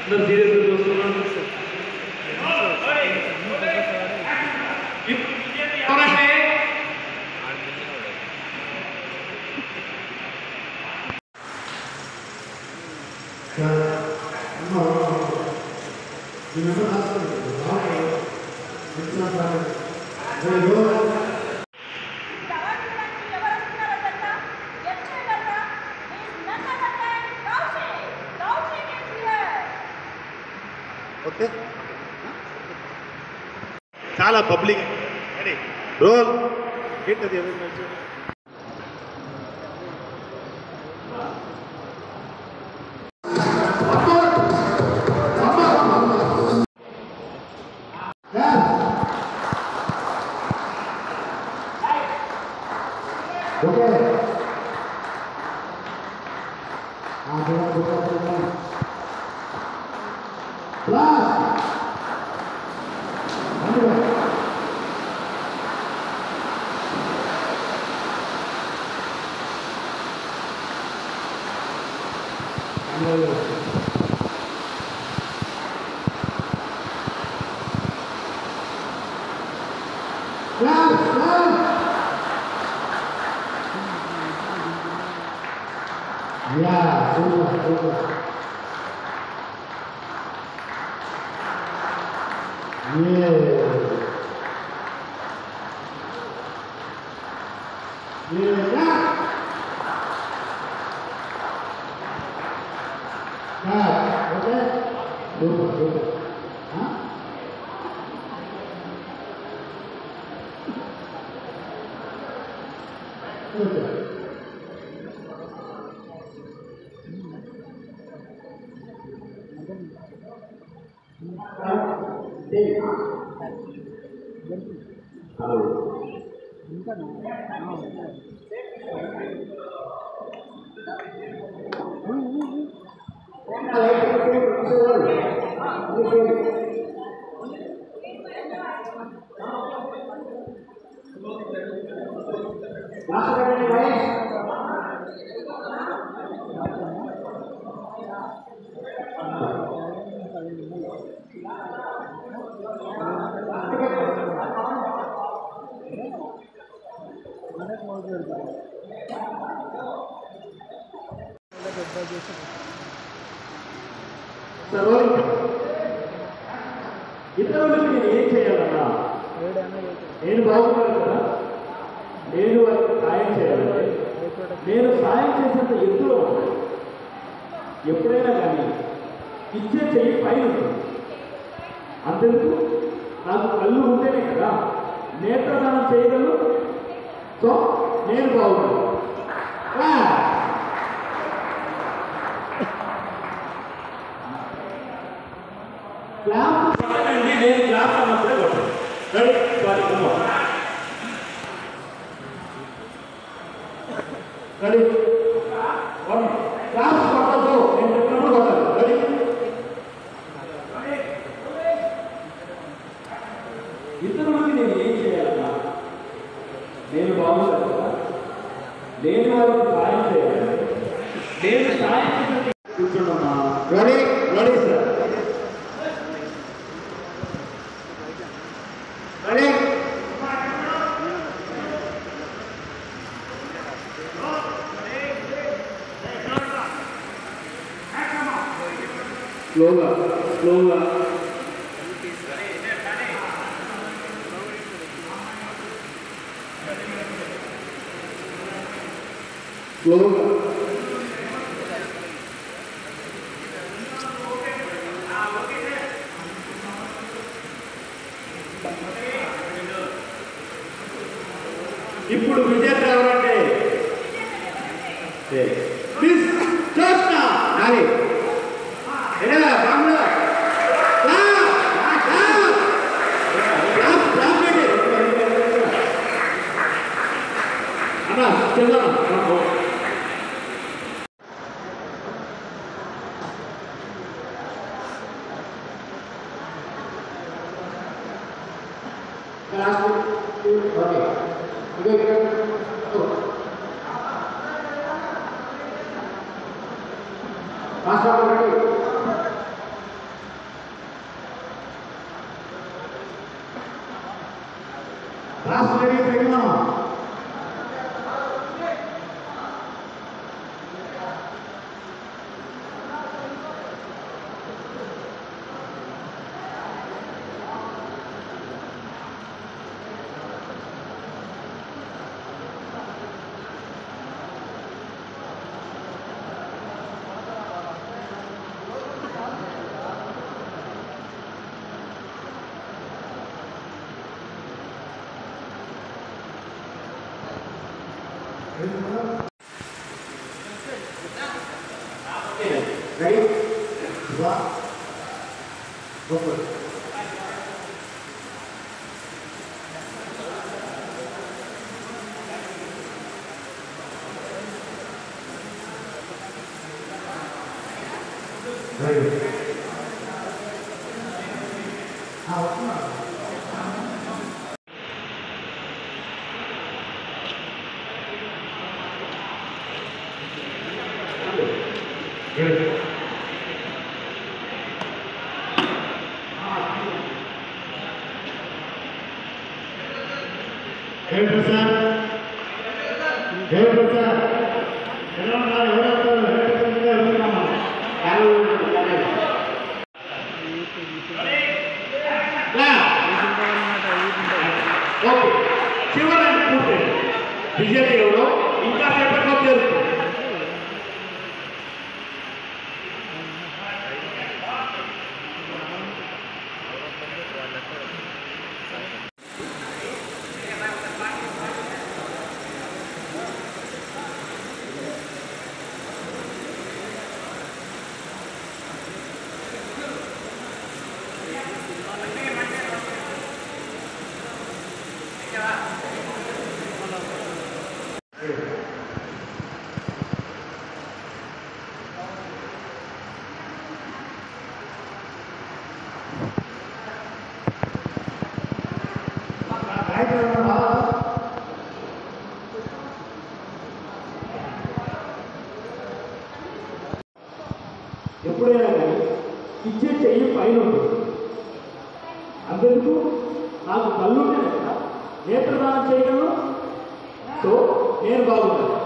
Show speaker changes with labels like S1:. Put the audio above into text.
S1: Okay చాలా public role ఏంటది ఇతరులకు నేను ఏం చేయాలన్నా నేను బాగున్నాను కదా, నేను వారికి సాయం చేయాలి. నేను సాయం చేసేంత ఎత్తులో ఎప్పుడైనా కానీ ఇచ్చే చెయ్యి పైన ఉంటుంది. అంతెందుకు నాకు కళ్ళు ఉంటేనే కదా నేత్రదానం చేయగలను. సో నేను బాగున్నాను. నేను క్లాస్ అన్నప్పుడే కొట్టాను. రెడీ క్లాస్ కొట్టదు, నేను చెప్పినప్పుడు కొట్టాలి. రెడీ ఇతరులకి నేను ఏం చేయాలన్నా నేను బాగుంటాను కదా, నేను వారికి సాయం చేయాలి. నేను సాయం కూర్చోండమ్మా. Ready ready sir. రెడీ స్లోగా స్లోగా స్లోగా ఇప్పుడు విజేత ఎవరంటే ప్లీజ్ చూస్తా నాని
S2: లాస్ట్ రెడీ పెట్టినా ready? One, go for it. Ready? Good. చివరి పూర్తి విజయదేవుడు ఇంకా సేపట్లో చేరుతుంది. ఎప్పుడైనా కానీ ఇచ్చే చెయ్యి పైన ఉంటుంది. అంతెందుకు నాకు కళ్ళు ఉంటేనే కదా నేత్రదానం చేయగలను. సో నేను బాగుంటాను.